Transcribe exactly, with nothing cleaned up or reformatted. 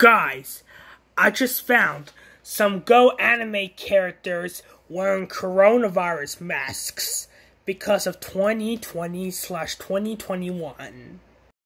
Guys, I just found some Go anime characters wearing coronavirus masks because of twenty twenty slash twenty twenty-one.